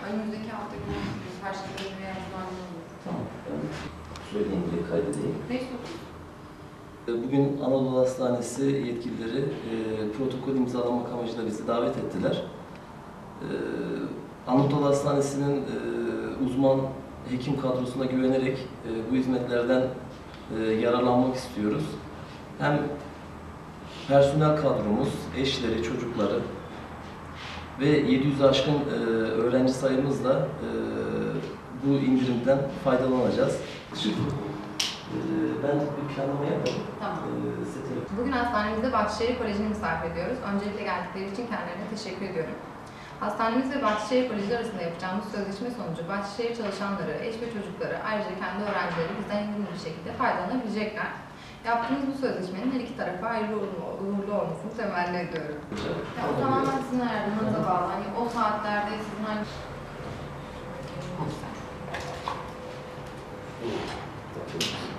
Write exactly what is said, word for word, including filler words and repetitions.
Önümüzdeki hafta günü Perşembe veya Cuma olur. Tamam. Ben söyleyeyim diye kaydedeyim. Neyse. Bugün Anadolu Hastanesi yetkilileri e, protokol imzalamak amacıyla bizi davet ettiler. E, Anadolu Hastanesi'nin e, uzman hekim kadrosuna güvenerek e, bu hizmetlerden e, yararlanmak istiyoruz. Hem personel kadromuz, eşleri, çocukları ve yedi yüz'ü aşkın e, öğrenci sayımızla e, bu indirimden faydalanacağız. E, ben bir planlama yapayım. Tamam. E, Bugün hastanemizde Bahçeşehir Koleji'ni misafir ediyoruz. Öncelikle geldikleri için kendilerine teşekkür ediyorum. Hastanemiz ve Bahçeşehir Koleji arasında yapacağımız sözleşme sonucu Bahçeşehir çalışanları, eş ve çocukları, ayrıca kendi öğrencileri bizden indirimli bir şekilde faydalanabilecekler. Yaptığımız bu sözleşmenin her iki tarafa hayırlı uğurlu olmasını temenni ediyorum. Ya, o tamamen sizin ayarlamanıza bağlı. Hani o saatlerde sizin hangi... Tamam.